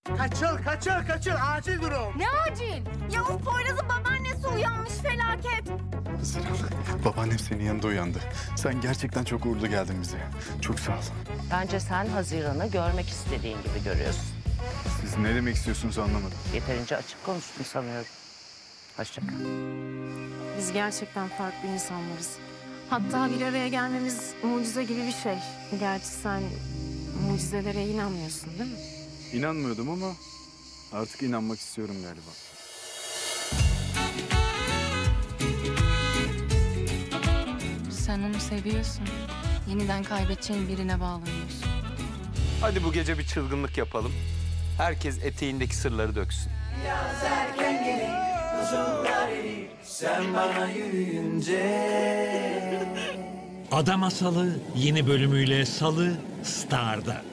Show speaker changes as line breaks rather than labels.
Kaçıl, acil durum.
Ne acil? Ya o Poyraz'ın babaannesi uyanmış, felaket.
Haziran, babaannem senin yanında uyandı. Sen gerçekten çok uğurlu geldin bize. Çok sağ ol.
Bence sen Haziran'ı görmek istediğin gibi görüyorsun.
Siz ne demek istiyorsunuz anlamadım.
Yeterince açık konuştun sanıyorum. Hoşça kal.
Biz gerçekten farklı insanlarız. Hatta bir araya gelmemiz mucize gibi bir şey. Gerçi sen mucizelere inanmıyorsun değil mi?
İnanmıyordum ama artık inanmak istiyorum galiba.
Sen onu seviyorsun. Yeniden kaybedeceğin birine bağlanıyorsun.
Hadi bu gece bir çılgınlık yapalım. Herkes eteğindeki sırları döksün.
Yaz erken gelir, buzullar erir, sen bana yürüyünce.
Ada Masalı yeni bölümüyle Salı Star'da.